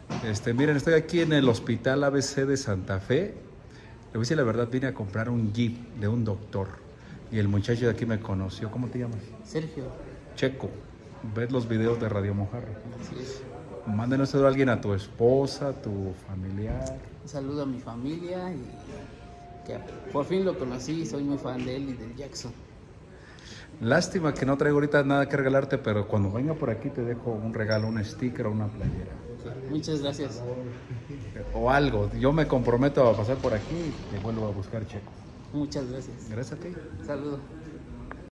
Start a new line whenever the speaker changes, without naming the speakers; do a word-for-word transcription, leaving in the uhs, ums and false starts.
Este, miren, estoy aquí en el Hospital A B C de Santa Fe. Le voy a decir la verdad, vine a comprar un Jeep de un doctor. Y el muchacho de aquí me conoció. ¿Cómo te llamas?
Sergio.
Checo. ¿Ves los videos de Radio Mojarra?
Así es.
Mándenos a alguien, a tu esposa, a tu familiar.
Un saludo a mi familia y que por fin lo conocí, soy muy fan de él y de Jackson.
Lástima que no traigo ahorita nada que regalarte, pero cuando venga por aquí te dejo un regalo, un sticker o una playera.
Okay. Muchas gracias.
O algo. Yo me comprometo a pasar por aquí y te vuelvo a buscar, Checo.
Muchas gracias.
Gracias a ti.
Saludo.